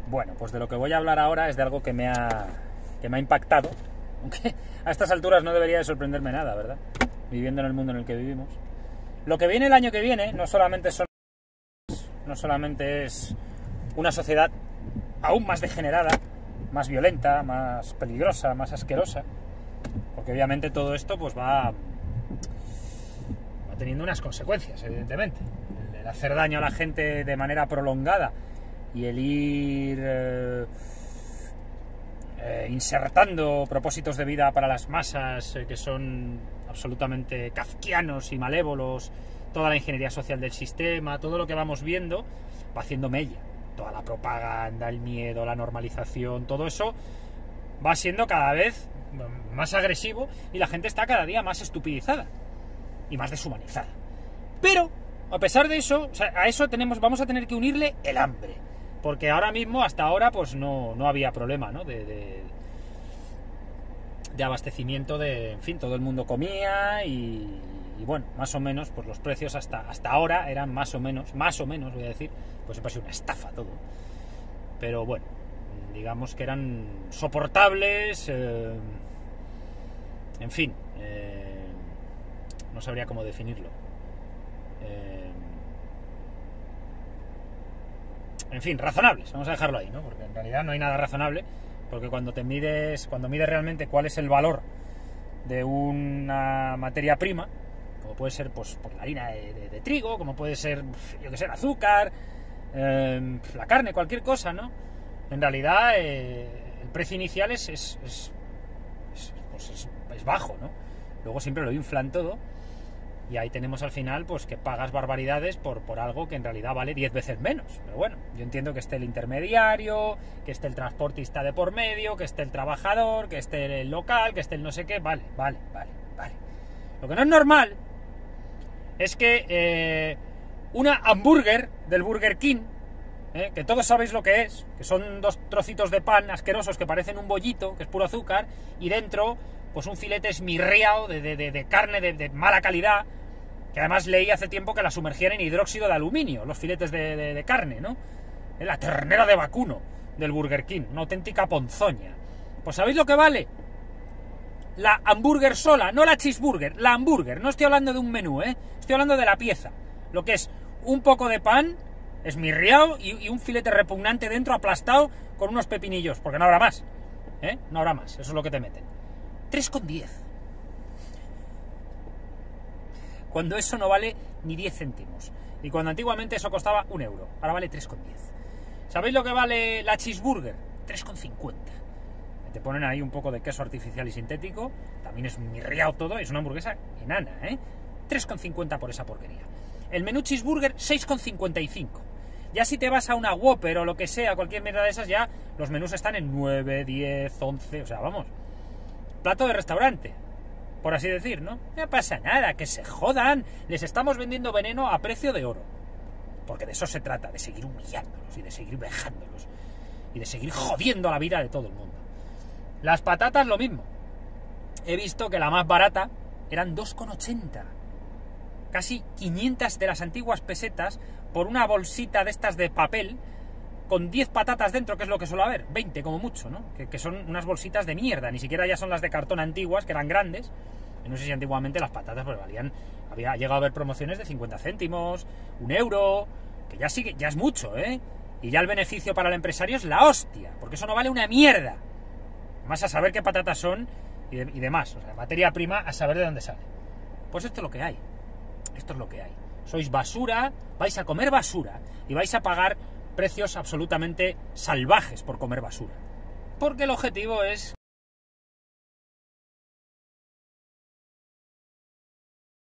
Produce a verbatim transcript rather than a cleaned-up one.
Bueno, pues de lo que voy a hablar ahora es de algo que me ha, que me ha impactado, aunque a estas alturas no debería de sorprenderme nada, ¿verdad? Viviendo en el mundo en el que vivimos. Lo que viene el año que viene no solamente son, no solamente es una sociedad aún más degenerada, más violenta, más peligrosa, más asquerosa, porque obviamente todo esto pues va, va teniendo unas consecuencias, evidentemente. El, el hacer daño a la gente de manera prolongada y el ir eh, eh, insertando propósitos de vida para las masas eh, que son absolutamente kafkianos y malévolos, toda la ingeniería social del sistema, todo lo que vamos viendo va haciendo mella. Toda la propaganda, el miedo, la normalización, todo eso va siendo cada vez más agresivo y la gente está cada día más estupidizada y más deshumanizada. Pero, a pesar de eso, o sea, a eso tenemos, vamos a tener que unirle el hambre. Porque ahora mismo, hasta ahora, pues no, no había problema, ¿no? De, de, de abastecimiento de... En fin, todo el mundo comía y, y bueno, más o menos, pues los precios hasta, hasta ahora eran más o menos, más o menos, voy a decir, pues siempre ha sido una estafa todo. Pero bueno, digamos que eran soportables, eh, en fin, eh, no sabría cómo definirlo. Eh, En fin, razonables, vamos a dejarlo ahí, ¿no? Porque en realidad no hay nada razonable, porque cuando te mides, cuando mides realmente cuál es el valor de una materia prima, como puede ser pues, pues la harina de, de, de trigo, como puede ser, yo que sé, el azúcar, eh, la carne, cualquier cosa, ¿no? En realidad eh, el precio inicial es, es, es, es, pues es, es bajo, ¿no? Luego siempre lo inflan todo. Y ahí tenemos al final pues que pagas barbaridades por, por algo que en realidad vale diez veces menos. Pero bueno, yo entiendo que esté el intermediario, que esté el transportista de por medio, que esté el trabajador, que esté el local, que esté el no sé qué. Vale, vale, vale, vale. Lo que no es normal es que eh, una hamburger del Burger King, eh, que todos sabéis lo que es, que son dos trocitos de pan asquerosos que parecen un bollito, que es puro azúcar, y dentro pues un filete esmirriado de, de, de, de carne de, de mala calidad, que además leí hace tiempo que la sumergían en hidróxido de aluminio, los filetes de, de, de carne, ¿no? La ternera de vacuno del Burger King, una auténtica ponzoña. Pues ¿sabéis lo que vale? La hamburger sola, no la cheeseburger, la hamburger. No estoy hablando de un menú, ¿eh? Estoy hablando de la pieza. Lo que es un poco de pan esmirriado y, y un filete repugnante dentro aplastado con unos pepinillos, porque no habrá más, ¿eh? No habrá más, eso es lo que te meten. tres con diez. Cuando eso no vale ni diez céntimos. Y cuando antiguamente eso costaba un euro. Ahora vale tres con diez. ¿Sabéis lo que vale la cheeseburger? tres con cincuenta. Te ponen ahí un poco de queso artificial y sintético. También es mirriado todo. Es una hamburguesa enana, ¿eh? tres con cincuenta por esa porquería. El menú cheeseburger, seis con cincuenta y cinco. Ya si te vas a una Whopper o lo que sea, cualquier mierda de esas, ya los menús están en nueve, diez, once. O sea, vamos, plato de restaurante, por así decir, ¿no? No pasa nada, que se jodan. Les estamos vendiendo veneno a precio de oro. Porque de eso se trata, de seguir humillándolos y de seguir vejándolos y de seguir jodiendo la vida de todo el mundo. Las patatas lo mismo. He visto que la más barata eran dos con ochenta. Casi quinientas de las antiguas pesetas por una bolsita de estas de papel con diez patatas dentro, que es lo que suele haber, veinte como mucho, ¿no? Que, que son unas bolsitas de mierda, ni siquiera ya son las de cartón antiguas, que eran grandes. No sé si antiguamente las patatas pues valían, había llegado a haber promociones de cincuenta céntimos, un euro, que ya sí, ya es mucho, ¿eh? Y ya el beneficio para el empresario es la hostia, porque eso no vale una mierda. Más a saber qué patatas son y, de, y demás, o sea, materia prima a saber de dónde sale. Pues esto es lo que hay, esto es lo que hay. Sois basura, vais a comer basura y vais a pagar precios absolutamente salvajes por comer basura. Porque el objetivo es